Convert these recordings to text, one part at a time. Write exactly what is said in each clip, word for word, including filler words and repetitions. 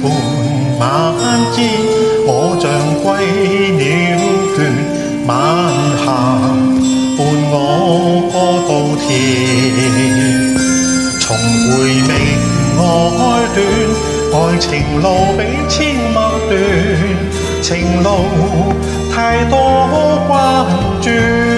伴晚煙，我像歸鳥倦晚霞，伴我歌到天。重回明愛戀，愛情路比千陌亂，情路太多關轉，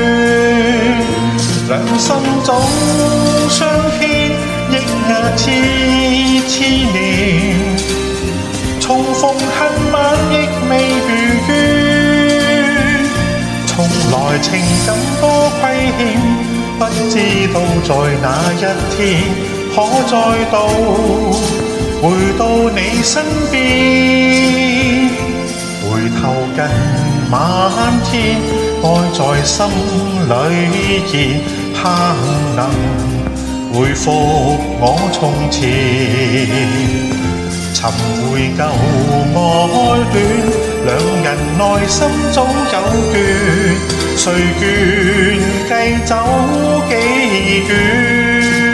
兩心早相牽，抑壓痴痴念，重逢恨晚亦未如願，從來情感多虧欠，不知道在哪一天可再度回到你身邊。回頭近晚天，愛在心裏燃，盼能回復我從前。尋回舊愛戀，兩人內心早有緣，誰願繼走幾遠？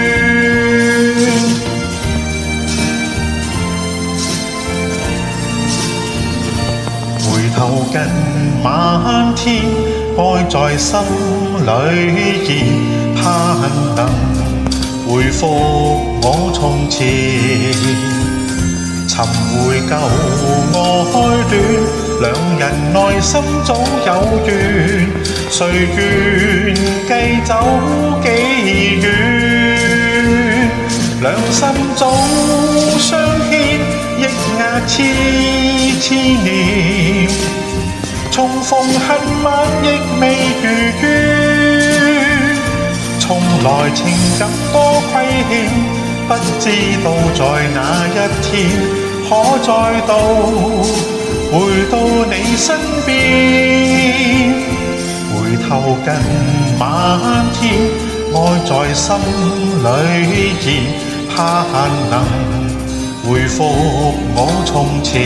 回頭近晚天，愛在心裏燃，盼能回復我從前。尋回舊愛戀，兩人內心早有緣，誰願繼走幾遠？兩心早相牽，抑壓痴痴念，重逢恨晚亦未如願，從來情感多虧欠，不知道在哪一天可再度回到你身邊。回頭近晚天，愛在心裏燃，盼能回復我從前。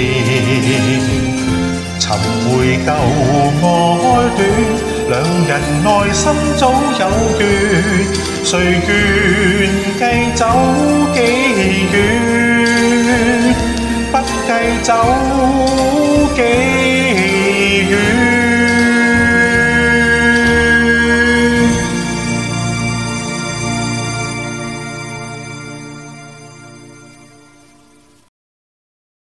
尋回舊愛戀，兩人內心早有緣，誰願繼走幾遠？不計走幾